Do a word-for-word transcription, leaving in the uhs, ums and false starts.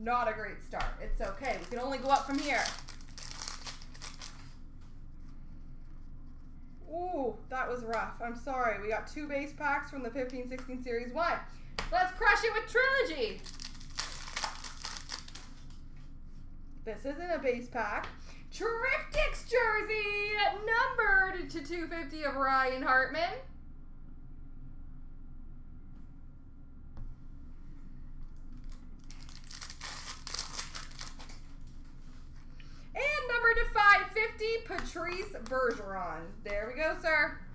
Not a great start. It's okay. We can only go up from here. Ooh, that was rough. I'm sorry. We got two base packs from the fifteen sixteen Series one. Let's crush it with Trilogy. This isn't a base pack. Triptychs jersey, numbered to two fifty of Ryan Hartman. And numbered to five fifty, Patrice Bergeron. There we go, sir.